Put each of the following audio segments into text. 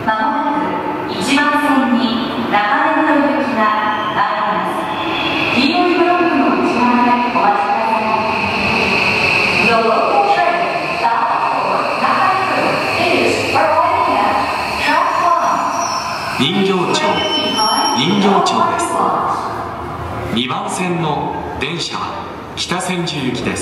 もなく1番線に中目黒行きが参ります。黄色いブロックの内側でお待ちください。The local train bound for Nakayama is arriving at track 1. 人形町です。2番線の電車は北千住行きです。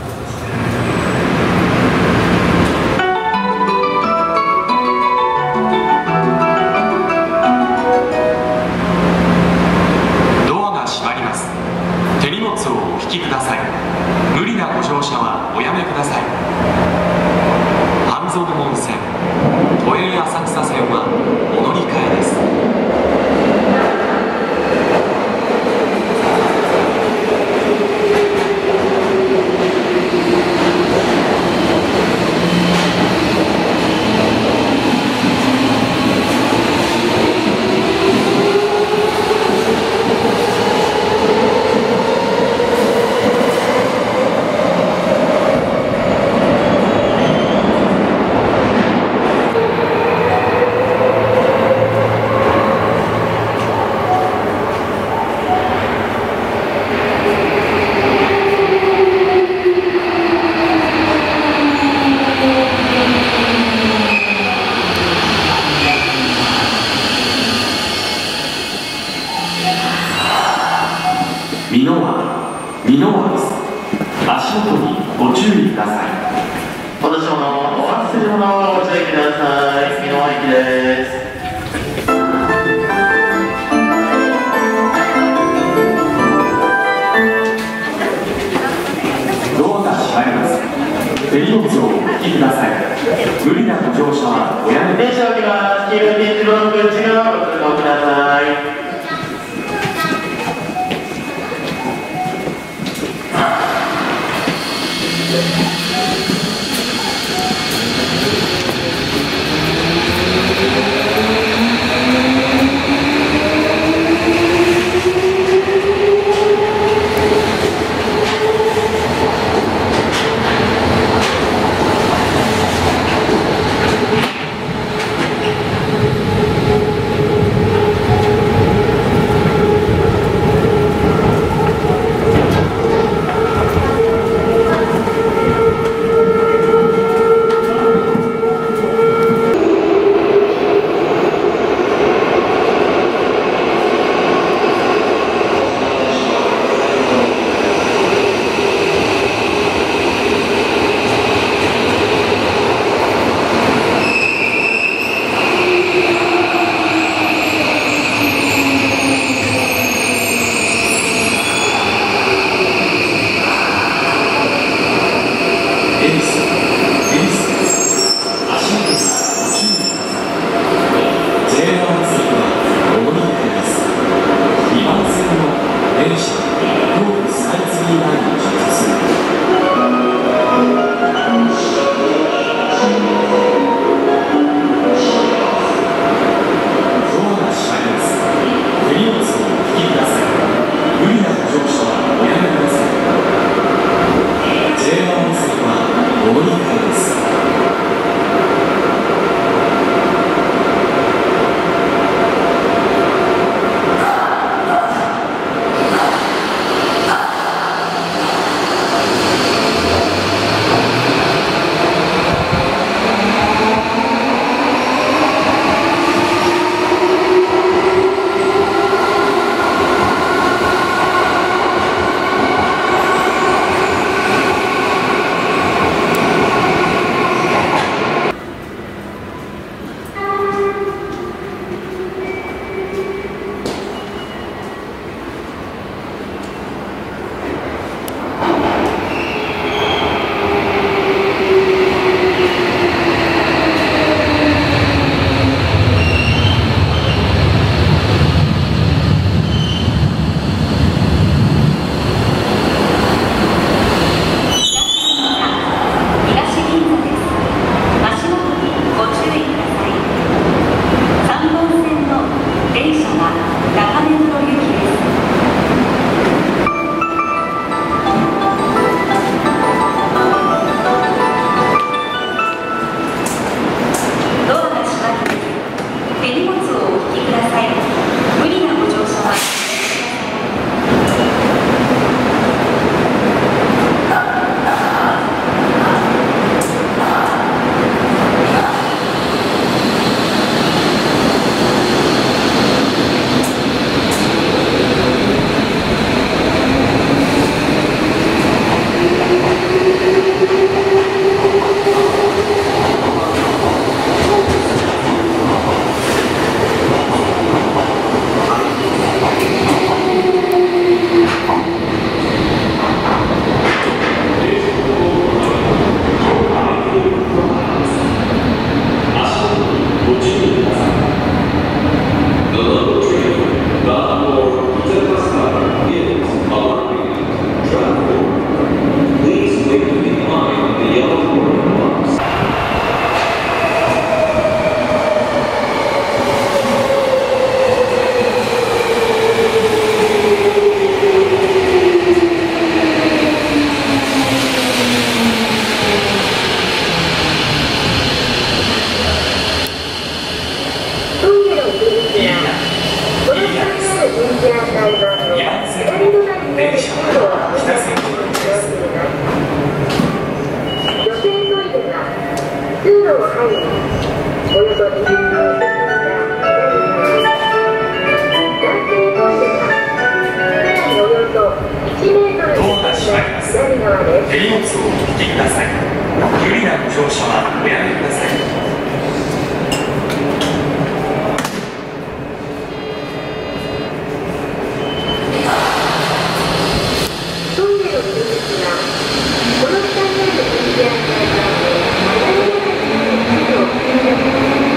ドアが閉まります。手荷物をお引きください。無理なご乗車はおやめください。半蔵門線、都営浅草線はお乗り換えです。美濃輪です。足元にご注意ください。 お出し物、お忘れ物をご注意ください。美濃輪駅です。 ドアが閉まります。手荷物をお引きください。無理なご乗車はおやめ電車を降ります。黄色い点字ブロック内側をご通行ください。 手荷物をお引きください。無理なご乗車はおやめください。 トイレの入り口はこの下にある電気案内板で離れながら地図を確認してください。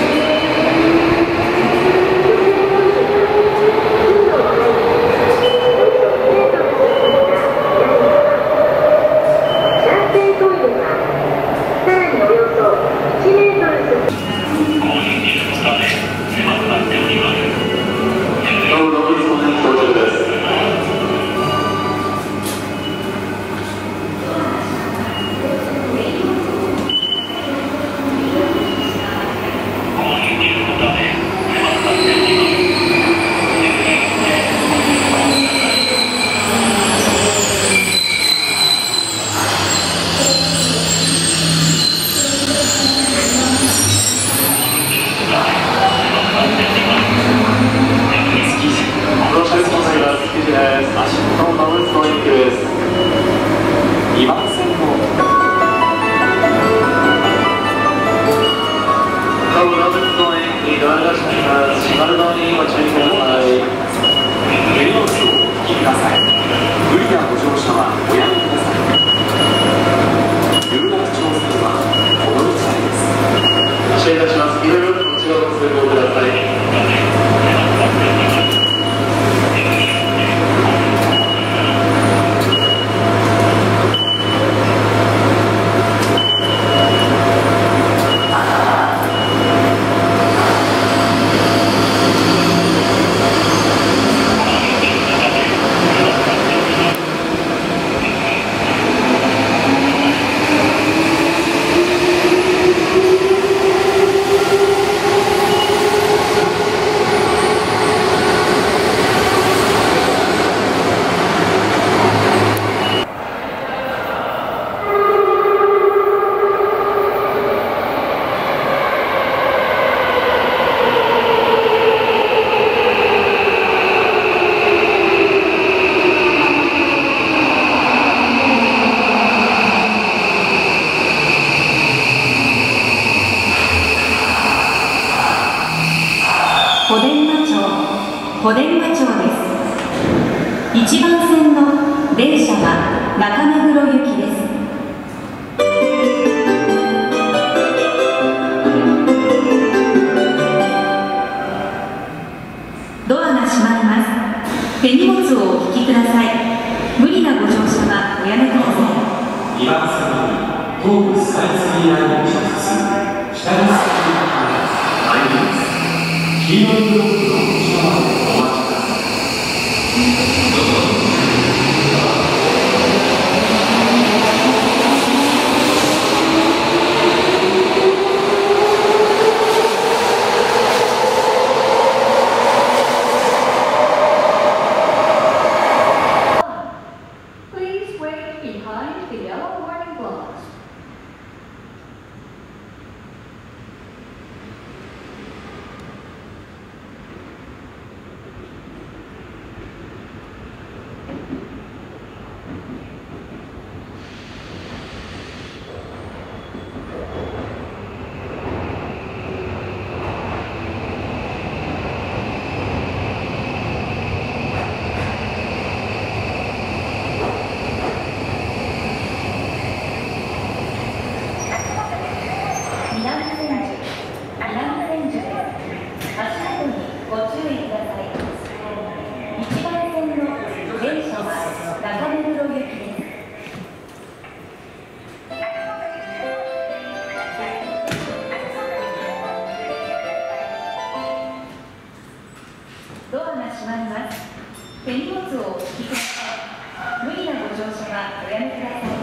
小伝馬町です。1番線の電車は中目黒行きです。ドアが閉まります。手荷物をお引きください。無理なご乗車はおやめください。 2番線に東武スカイツリーラインを直通、下に進み参ります。黄色いブロックの内側までお待ちください。 Please wait behind the yellow warning blocks. ドアが閉まります。手荷物をお引きください。無理なご乗車はおやめください。